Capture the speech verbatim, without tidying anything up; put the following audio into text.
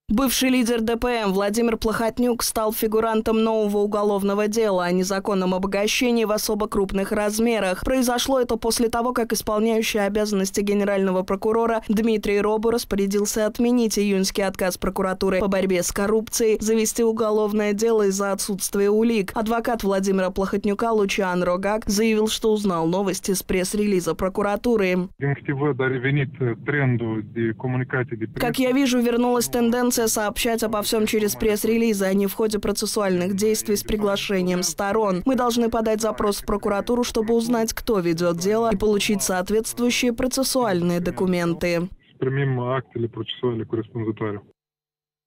Бывший лидер Дэ Пэ Эм Владимир Плохотнюк стал фигурантом нового уголовного дела о незаконном обогащении в особо крупных размерах. Произошло это после того, как исполняющий обязанности генерального прокурора Дмитрий Робу распорядился отменить июньский отказ прокуратуры по борьбе с коррупцией завести уголовное дело из-за отсутствия улик. Адвокат Владимира Плохотнюка Лучиан Рогак заявил, что узнал новости с пресс-релиза прокуратуры. Как я вижу, вернулась тенденция сообщать обо всем через пресс-релизы, а не в ходе процессуальных действий с приглашением сторон. Мы должны подать запрос в прокуратуру, чтобы узнать, кто ведет дело, и получить соответствующие процессуальные документы.